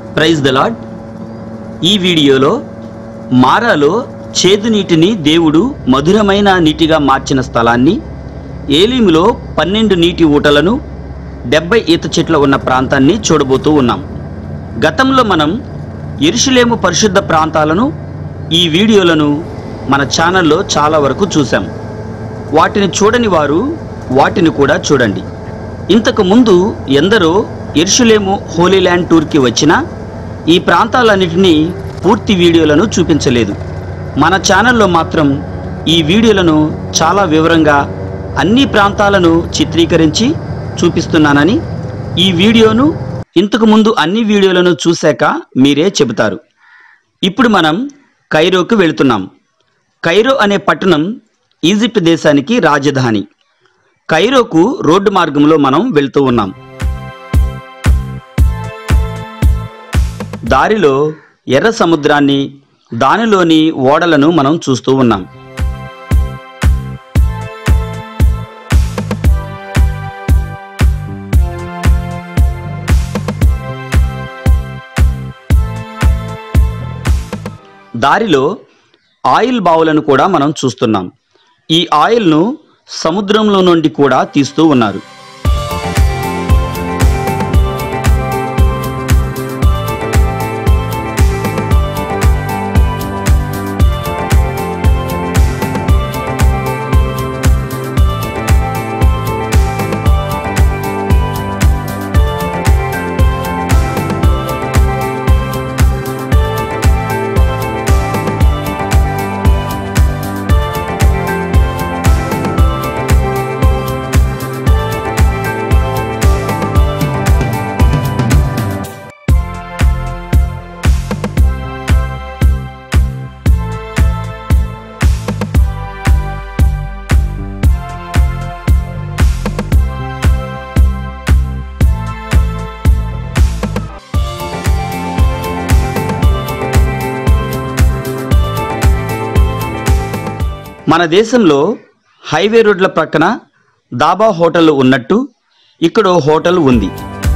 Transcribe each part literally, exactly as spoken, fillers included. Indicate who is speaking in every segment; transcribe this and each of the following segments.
Speaker 1: Praise the lord. ఈ వీడియోలో మారాలో చేదు నీటిని దేవుడు మధురమైన నీటిగా మార్చిన స్థలాన్ని, ఏలీములో పన్నెండు నీటి ఊటలను, డెబ్బై ఈత చెట్లు ఉన్న ప్రాంతాన్ని చూడబోతూ ఉన్నాం. గతంలో మనం యెరూషలేము పరిశుద్ధ ప్రాంతాలను ఈ వీడియోలను మన ఛానల్లో చాలా వరకు చూసాం. వాటిని చూడని వారు వాటిని కూడా చూడండి. ఇంతకు ముందు ఎందరో యెరూషలేము హోలీ ల్యాండ్ టూర్కి వచ్చినా ఈ ప్రాంతాలన్నిటినీ పూర్తి వీడియోలను చూపించలేదు. మన ఛానల్లో మాత్రం ఈ వీడియోలను చాలా వివరంగా అన్ని ప్రాంతాలను చిత్రీకరించి చూపిస్తున్నానని, ఈ వీడియోను ఇంతకు ముందు అన్ని వీడియోలను చూశాక మీరే చెబుతారు. ఇప్పుడు మనం కైరోకు వెళుతున్నాం. కైరో అనే పట్టణం ఈజిప్ట్ దేశానికి రాజధాని. కైరోకు రోడ్డు మార్గంలో మనం వెళ్తూ ఉన్నాం. దారిలో ఎర్ర సముద్రాన్ని, దానిలోని ఓడలను మనం చూస్తూ ఉన్నాం. దారిలో ఆయిల్ బావులను కూడా మనం చూస్తున్నాం. ఈ ఆయిల్ను సముద్రంలో నుండి కూడా తీస్తూ ఉన్నారు. మన దేశంలో హైవే రోడ్ల ప్రక్కన దాబా హోటల్ ఉన్నట్టు ఇక్కడ హోటల్ ఉంది.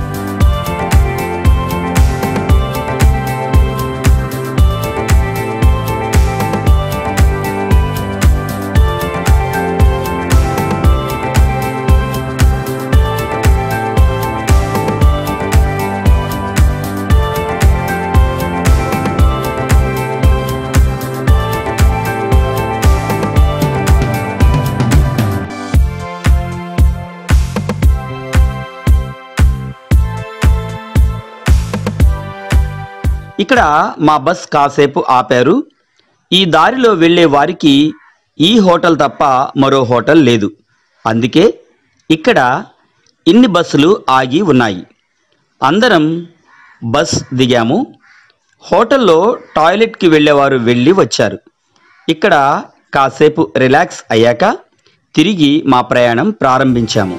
Speaker 1: ఇక్కడ మా బస్ కాసేపు ఆపారు. ఈ దారిలో వెళ్ళే వారికి ఈ హోటల్ తప్ప మరో హోటల్ లేదు. అందుకే ఇక్కడ ఇన్ని బస్సులు ఆగి ఉన్నాయి. అందరం బస్ దిగాము. హోటల్లో టాయిలెట్కి వెళ్ళేవారు వెళ్ళి వచ్చారు. ఇక్కడ కాసేపు రిలాక్స్ అయ్యాక తిరిగి మా ప్రయాణం ప్రారంభించాము.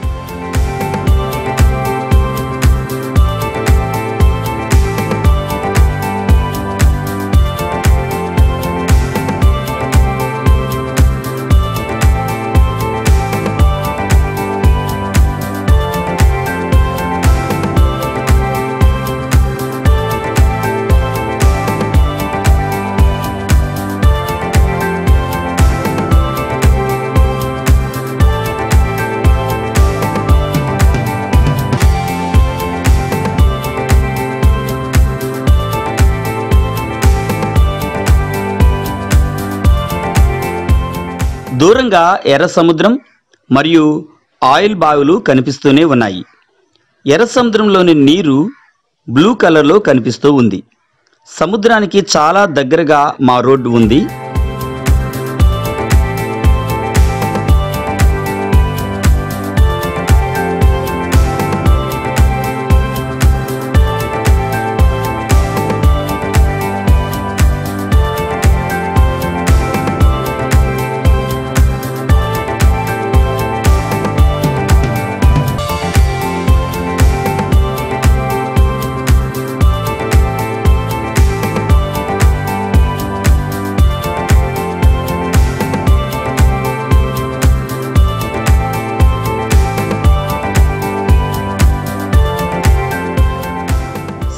Speaker 1: దూరంగా ఎర్ర సముద్రం మరియు ఆయిల్ బావులు కనిపిస్తూనే ఉన్నాయి. ఎర్ర సముద్రంలోని నీరు బ్లూ కలర్లో కనిపిస్తూ ఉంది. సముద్రానికి చాలా దగ్గరగా మా రోడ్డు ఉంది.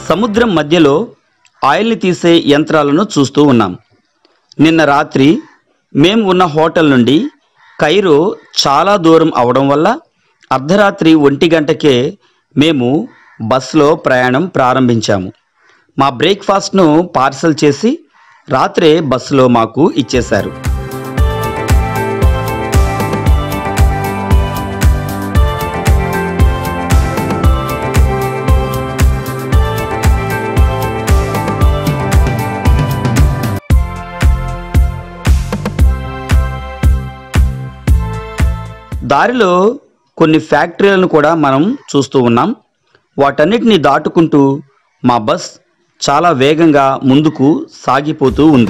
Speaker 1: సముద్రం మధ్యలో ఆయిల్ని తీసే యంత్రాలను చూస్తూ ఉన్నాం. నిన్న రాత్రి మేము ఉన్న హోటల్ నుండి కైరో చాలా దూరం అవడం వల్ల అర్ధరాత్రి ఒంటి గంటకే మేము బస్సులో ప్రయాణం ప్రారంభించాము. మా బ్రేక్ఫాస్ట్ను పార్సల్ చేసి రాత్రే బస్సులో మాకు ఇచ్చేశారు. దారిలో కొన్ని ఫ్యాక్టరీలను కూడా మనం చూస్తూ ఉన్నాం. వాటన్నిటిని దాటుకుంటూ మా బస్ చాలా వేగంగా ముందుకు సాగిపోతూ ఉంది.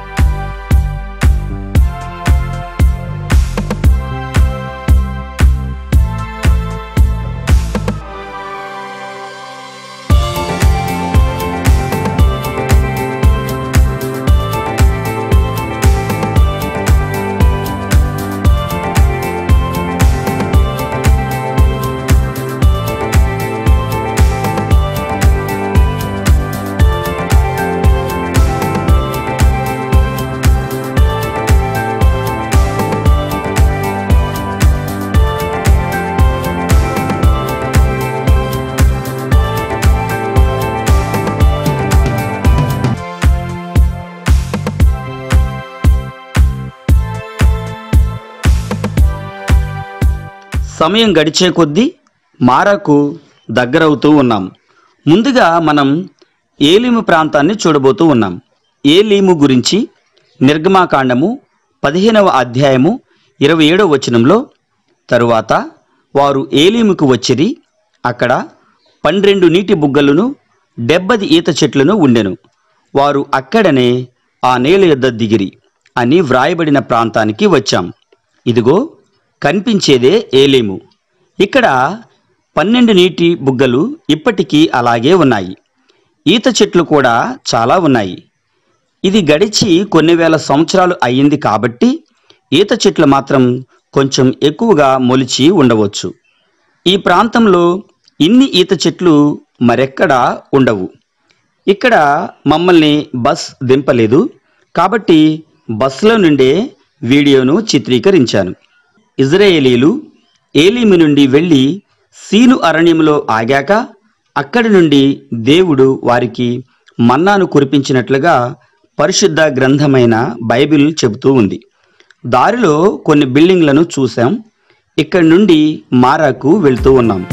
Speaker 1: సమయం గడిచే కొద్దీ మారాకు దగ్గరవుతూ ఉన్నాం. ముందుగా మనం ఏలీము ప్రాంతాన్ని చూడబోతూ ఉన్నాం. ఏలీము గురించి నిర్గమాకాండము పదిహేనవ అధ్యాయము ఇరవై ఏడవ వచనంలో, తరువాత వారు ఏలీముకు వచ్చిరి, అక్కడ పన్నెండు నీటి బుగ్గలను డెబ్బది ఈత చెట్లను ఉండెను, వారు అక్కడనే ఆ నేల యొద్ద దిగిరి అని వ్రాయబడిన ప్రాంతానికి వచ్చాం. ఇదిగో కనిపించేదే ఏలీము. ఇక్కడ పన్నెండు నీటి బుగ్గలు ఇప్పటికీ అలాగే ఉన్నాయి. ఈత చెట్లు కూడా చాలా ఉన్నాయి. ఇది గడిచి కొన్ని వేల సంవత్సరాలు అయ్యింది కాబట్టి ఈత చెట్లు మాత్రం కొంచెం ఎక్కువగా మొలిచి ఉండవచ్చు. ఈ ప్రాంతంలో ఇన్ని ఈత చెట్లు మరెక్కడా ఉండవు. ఇక్కడ మమ్మల్ని బస్ దింపలేదు కాబట్టి బస్సులో నుండే వీడియోను చిత్రీకరించాను. ఇజ్రాయేలీలు ఏలీము నుండి వెళ్ళి సీను అరణ్యంలో ఆగాక అక్కడి నుండి దేవుడు వారికి మన్నాను కురిపించినట్లుగా పరిశుద్ధ గ్రంథమైన బైబిల్ చెబుతూ ఉంది. దారిలో కొన్ని బిల్డింగ్లను చూసాం. ఇక్కడి నుండి మారాకు వెళ్తూ ఉన్నాం.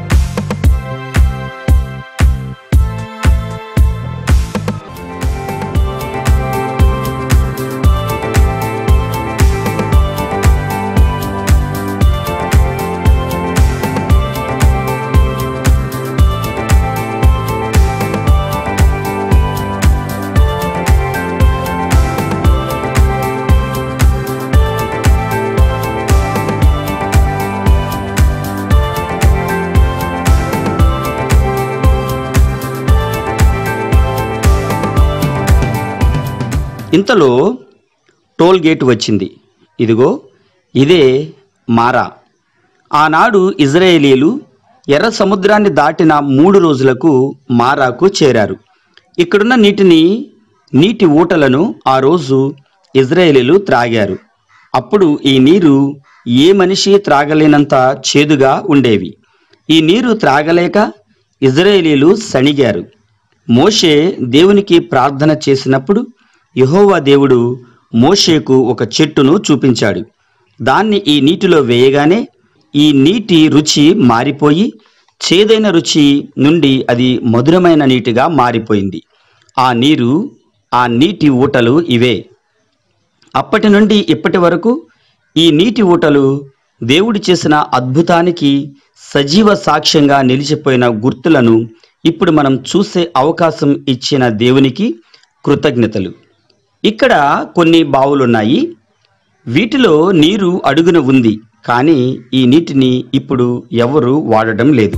Speaker 1: ఇంతలో టోల్ గేట్ వచ్చింది. ఇదిగో ఇదే మారా. ఆనాడు ఇజ్రాయేలీలు ఎర్ర సముద్రాన్ని దాటిన మూడు రోజులకు మారాకు చేరారు. ఇక్కడున్న నీటిని నీటి ఊటలను ఆ రోజు ఇజ్రాయేలీలు త్రాగారు. అప్పుడు ఈ నీరు ఏ మనిషి త్రాగలేనంత చేదుగా ఉండేవి. ఈ నీరు త్రాగలేక ఇజ్రాయేలీలు సణిగారు. మోషే దేవునికి ప్రార్థన చేసినప్పుడు యెహోవా దేవుడు మోషేకు ఒక చెట్టును చూపించాడు. దాన్ని ఈ నీటిలో వేయగానే ఈ నీటి రుచి మారిపోయి చేదైన రుచి నుండి అది మధురమైన నీటిగా మారిపోయింది. ఆ నీరు, ఆ నీటి ఊటలు ఇవే. అప్పటి నుండి ఇప్పటి వరకు ఈ నీటి ఊటలు దేవుడు చేసిన అద్భుతానికి సజీవ సాక్ష్యంగా నిలిచిపోయిన గుర్తులను ఇప్పుడు మనం చూసే అవకాశం ఇచ్చిన దేవునికి కృతజ్ఞతలు. ఇక్కడ కొన్ని బావులున్నాయి. వీటిలో నీరు అడుగున ఉంది, కానీ ఈ నీటిని ఇప్పుడు ఎవరు వాడడం లేదు.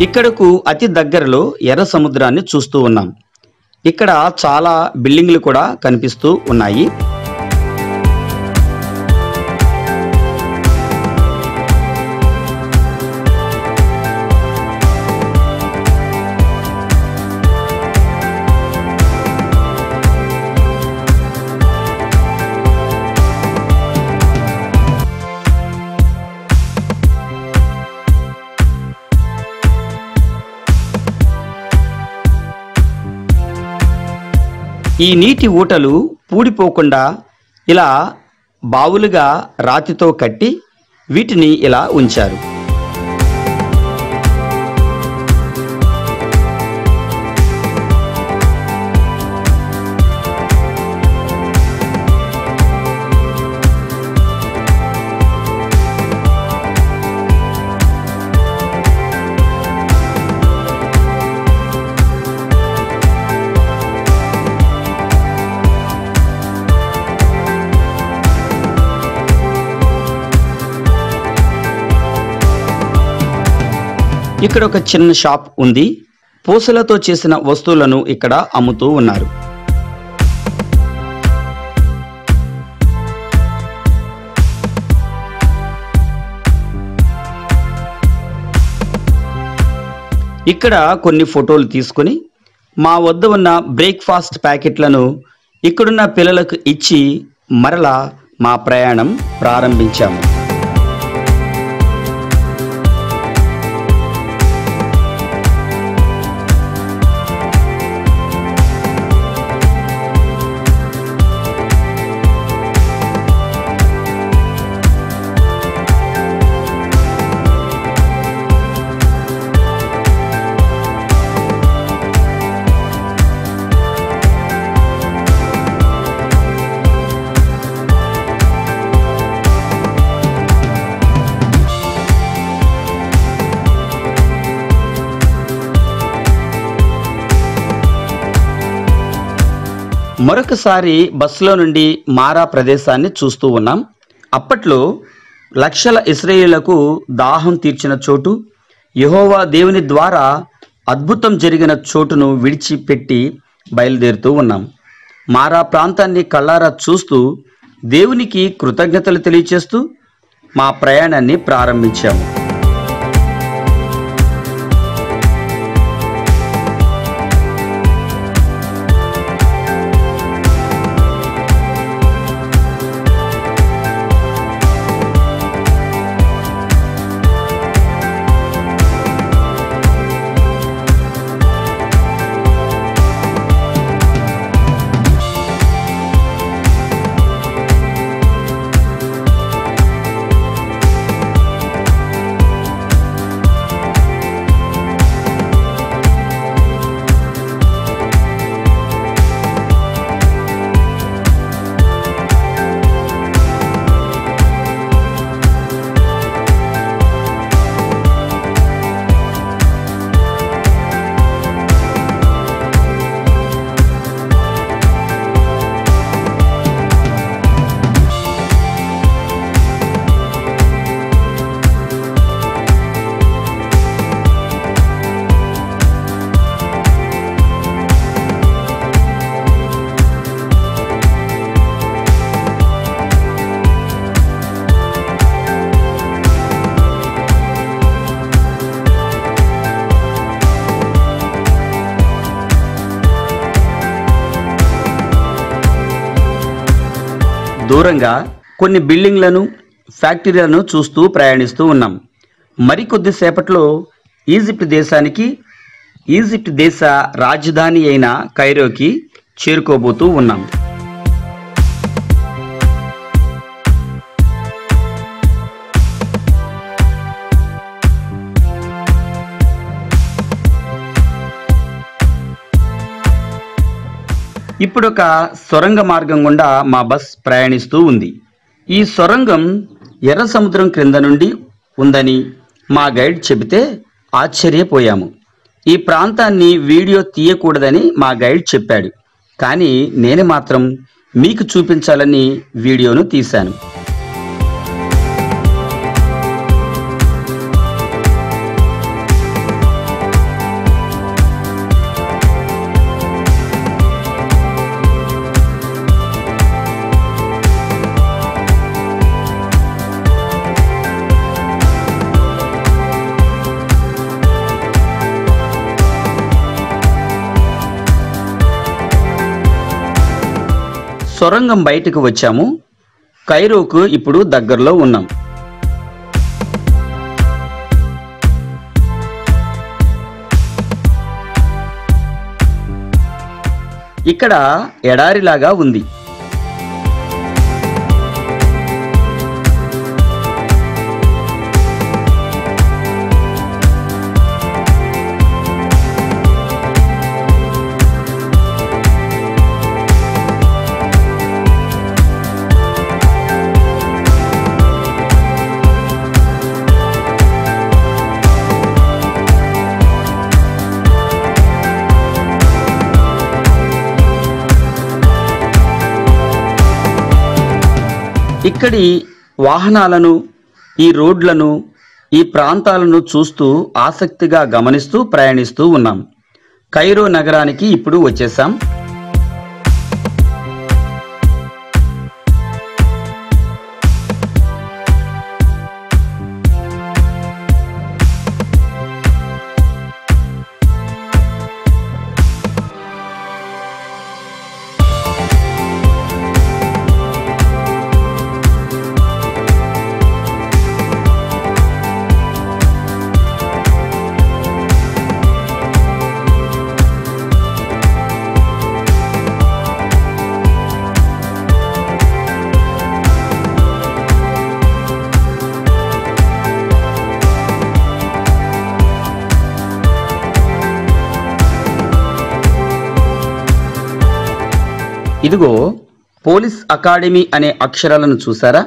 Speaker 1: ఇక్కడకు అతి దగ్గరలో ఎర్ర సముద్రాన్ని చూస్తూ ఉన్నాం. ఇక్కడ చాలా బిల్డింగ్లు కూడా కనిపిస్తూ ఉన్నాయి. ఈ నీటి ఊటలు పూడిపోకుండా ఇలా బావులుగా రాతితో కట్టి వీటిని ఇలా ఉంచారు. ఇక్కడ ఒక చిన్న షాప్ ఉంది. పూసలతో చేసిన వస్తువులను ఇక్కడ అమ్ముతూ ఉన్నారు. ఇక్కడ కొన్ని ఫోటోలు తీసుకొని మా వద్ద ఉన్న బ్రేక్ఫాస్ట్ ప్యాకెట్లను ఇక్కడున్న పిల్లలకు ఇచ్చి మరలా మా ప్రయాణం ప్రారంభించాము. మరొకసారి బస్సులో నుండి మారా ప్రదేశాన్ని చూస్తూ ఉన్నాం. అప్పట్లో లక్షల ఇశ్రాయేలులకు దాహం తీర్చిన చోటు, యెహోవా దేవుని ద్వారా అద్భుతం జరిగిన చోటును విడిచిపెట్టి బయలుదేరుతూ ఉన్నాం. మారా ప్రాంతాన్ని కళ్ళారా చూస్తూ దేవునికి కృతజ్ఞతలు తెలియచేస్తూ మా ప్రయాణాన్ని ప్రారంభించాము. దూరంగా కొన్ని బిల్డింగ్లను, ఫ్యాక్టరీలను చూస్తూ ప్రయాణిస్తూ ఉన్నాం. మరికొద్ది సేపట్లో ఈజిప్ట్ దేశానికి, ఈజిప్ట్ దేశ రాజధాని అయిన కైరోకి చేరుకోబోతూ ఉన్నాం. ఇప్పుడు ఒక సొరంగ మార్గం గుండా మా బస్ ప్రయాణిస్తూ ఉంది. ఈ సొరంగం ఎర్ర సముద్రం క్రింద నుండి ఉందని మా గైడ్ చెబితే ఆశ్చర్యపోయాము. ఈ ప్రాంతాన్ని వీడియో తీయకూడదని మా గైడ్ చెప్పాడు. కానీ నేను మాత్రం మీకు చూపించాలని వీడియోను తీశాను. సొరంగం బయటకు వచ్చాము. కైరోకు ఇప్పుడు దగ్గరలో ఉన్నాం. ఇక్కడ ఎడారిలాగా ఉంది. ఇక్కడి వాహనాలను, ఈ రోడ్లను, ఈ ప్రాంతాలను చూస్తూ ఆసక్తిగా గమనిస్తూ ప్రయాణిస్తూ ఉన్నాం. కైరో నగరానికి ఇప్పుడు వచ్చేసాం. ఇదిగో పోలీస్ అకాడమీ అనే అక్షరాలను చూసారా?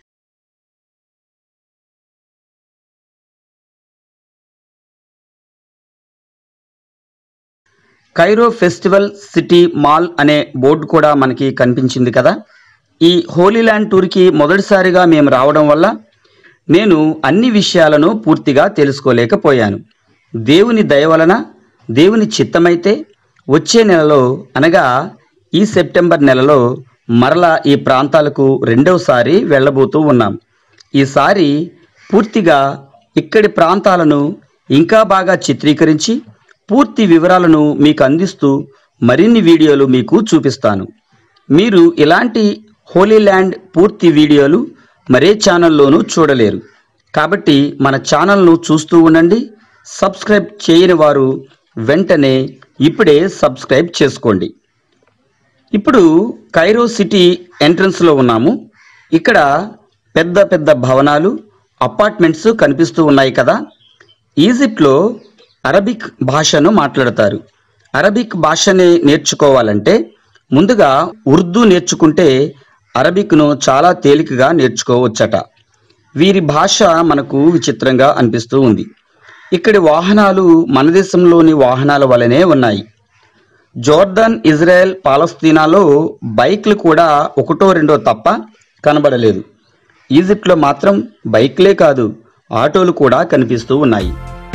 Speaker 1: కైరో ఫెస్టివల్ సిటీ మాల్ అనే బోర్డు కూడా మనకి కనిపించింది కదా. ఈ హోలీ ల్యాండ్ టూర్కి మొదటిసారిగా మేము రావడం వల్ల నేను అన్ని విషయాలను పూర్తిగా తెలుసుకోలేకపోయాను. దేవుని దయ వలన, దేవుని చిత్తమైతే వచ్చే నెలలో అనగా ఈ సెప్టెంబర్ నెలలో మరలా ఈ ప్రాంతాలకు రెండవసారి వెళ్ళబోతూ ఉన్నాం. ఈసారి పూర్తిగా ఇక్కడి ప్రాంతాలను ఇంకా బాగా చిత్రీకరించి పూర్తి వివరాలను మీకు అందిస్తూ మరిన్ని వీడియోలు మీకు చూపిస్తాను. మీరు ఇలాంటి హోలీ ల్యాండ్ పూర్తి వీడియోలు మరే ఛానల్లోనూ చూడలేరు. కాబట్టి మన ఛానల్ను చూస్తూ ఉండండి. సబ్స్క్రైబ్ చేయని వారు వెంటనే ఇప్పుడే సబ్స్క్రైబ్ చేసుకోండి. ఇప్పుడు కైరో సిటీ ఎంట్రన్స్లో ఉన్నాము. ఇక్కడ పెద్ద పెద్ద భవనాలు, అపార్ట్మెంట్స్ కనిపిస్తూ ఉన్నాయి కదా. ఈజిప్ట్లో అరబిక్ భాషను మాట్లాడతారు. అరబిక్ భాషని నేర్చుకోవాలంటే ముందుగా ఉర్దూ నేర్చుకుంటే అరబిక్ను చాలా తేలికగా నేర్చుకోవచ్చట. వీరి భాష మనకు విచిత్రంగా అనిపిస్తూ ఉంది. ఇక్కడి వాహనాలు మన దేశంలోని వాహనాల వలనే ఉన్నాయి. జోర్దాన్, ఇజ్రాయెల్, పాలస్తీనాలో బైక్లు కూడా ఒకటో రెండో తప్ప కనబడలేదు. ఈజిప్ట్లో మాత్రం బైక్లే కాదు, ఆటోలు కూడా కనిపిస్తూ ఉన్నాయి.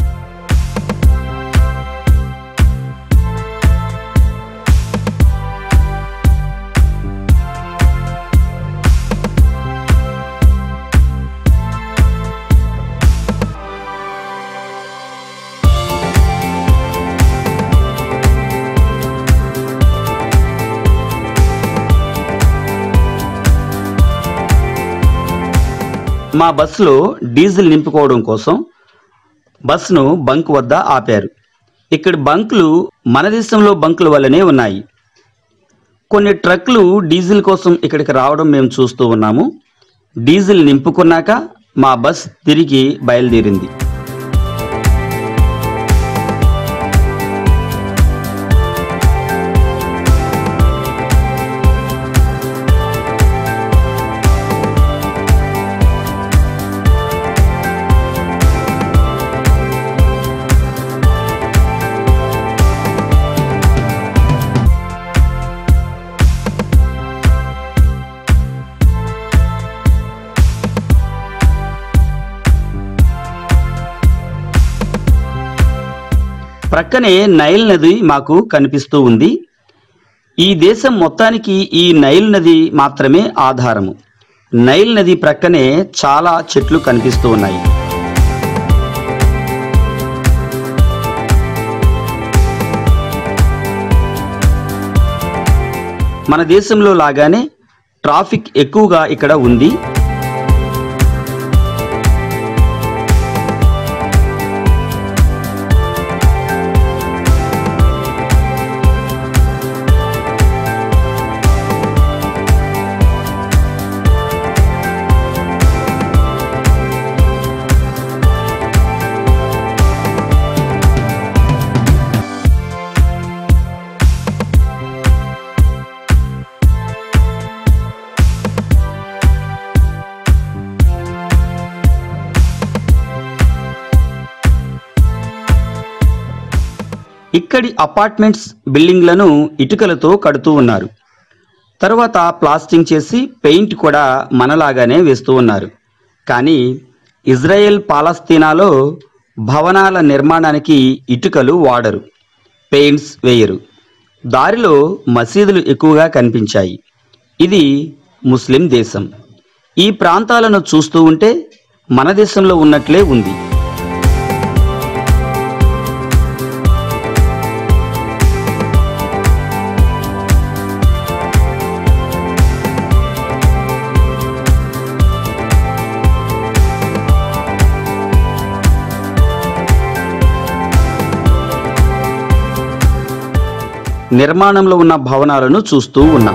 Speaker 1: మా బస్సులో డీజిల్ నింపుకోవడం కోసం బస్సును బంక్ వద్ద ఆపారు. ఇక్కడ బంకులు మన దేశంలో బంకుల వల్లనే ఉన్నాయి. కొన్ని ట్రక్లు డీజిల్ కోసం ఇక్కడికి రావడం మేము చూస్తూ ఉన్నాము. డీజిల్ నింపుకున్నాక మా బస్ తిరిగి బయలుదేరింది. ప్రక్కనే నైల్ నది మాకు కనిపిస్తూ ఉంది. ఈ దేశం మొత్తానికి ఈ నైల్ నది మాత్రమే ఆధారము. నైల్ నది ప్రక్కనే చాలా చెట్లు కనిపిస్తూ ఉన్నాయి. మన దేశంలో లాగానే ట్రాఫిక్ ఎక్కువగా ఇక్కడ ఉంది. ఇక్కడి అపార్ట్మెంట్స్ బిల్డింగ్లను ఇటుకలతో కడుతూ ఉన్నారు. తర్వాత ప్లాస్టింగ్ చేసి పెయింట్ కూడా మనలాగానే వేస్తూ ఉన్నారు. కానీ ఇజ్రాయెల్ పాలస్తీనాలో భవనాల నిర్మాణానికి ఇటుకలు వాడరు, పెయింట్స్ వేయరు. దారిలో మసీదులు ఎక్కువగా కనిపించాయి. ఇది ముస్లిం దేశం. ఈ ప్రాంతాలను చూస్తూ ఉంటే మన దేశంలో ఉన్నట్లే ఉంది. నిర్మాణంలో ఉన్న భవనాలను చూస్తూ ఉన్నాం.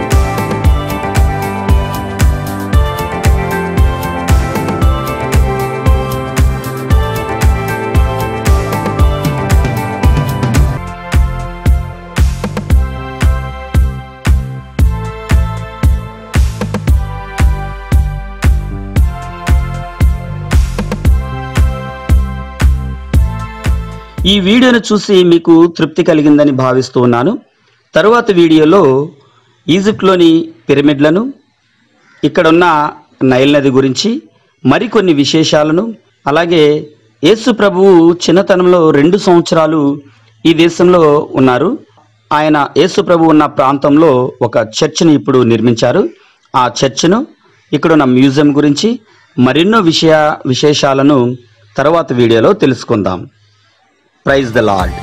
Speaker 1: ఈ వీడియోను చూసి మీకు తృప్తి కలిగిందని భావిస్తూ ఉన్నాను. తరువాత వీడియోలో ఈజిప్ట్లోని పిరమిడ్లను, ఇక్కడున్న నైల్ నది గురించి మరికొన్ని విశేషాలను, అలాగే యేసు ప్రభువు చిన్నతనంలో రెండు సంవత్సరాలు ఈ దేశంలో ఉన్నారు. ఆయన యేసు ప్రభు ఉన్న ప్రాంతంలో ఒక చర్చ్ను ఇప్పుడు నిర్మించారు. ఆ చర్చ్ను, ఇక్కడున్న మ్యూజియం గురించి మరెన్నో విషయ విశేషాలను తర్వాత వీడియోలో తెలుసుకుందాం. Praise the lord.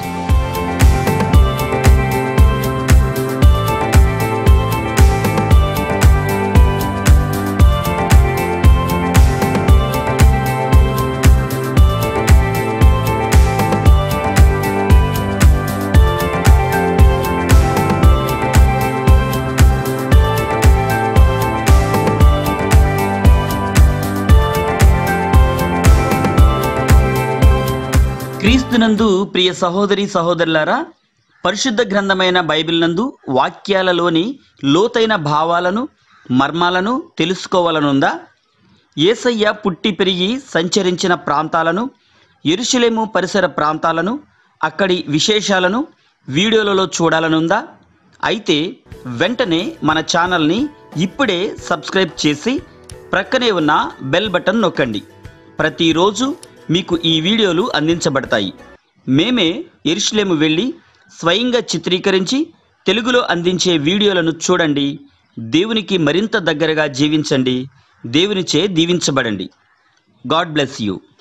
Speaker 1: క్రీస్తునందు ప్రియ సహోదరి సహోదరులారా, పరిశుద్ధ గ్రంథమైన బైబిల్ నందు వాక్యాలలోని లోతైన భావాలను, మర్మాలను తెలుసుకోవాలనుందా? యేసయ్య పుట్టి పెరిగి సంచరించిన ప్రాంతాలను, యెరూషలేము పరిసర ప్రాంతాలను, అక్కడి విశేషాలను వీడియోలలో చూడాలనుందా? అయితే వెంటనే మన ఛానల్ని ఇప్పుడే సబ్స్క్రైబ్ చేసి ప్రక్కనే ఉన్న బెల్ బటన్ నొక్కండి. ప్రతిరోజు మీకు ఈ వీడియోలు అందించబడతాయి. మేమే యెరూషలేము వెళ్ళి స్వయంగా చిత్రీకరించి తెలుగులో అందించే వీడియోలను చూడండి. దేవునికి మరింత దగ్గరగా జీవించండి. దేవునిచే దీవించబడండి. God bless you.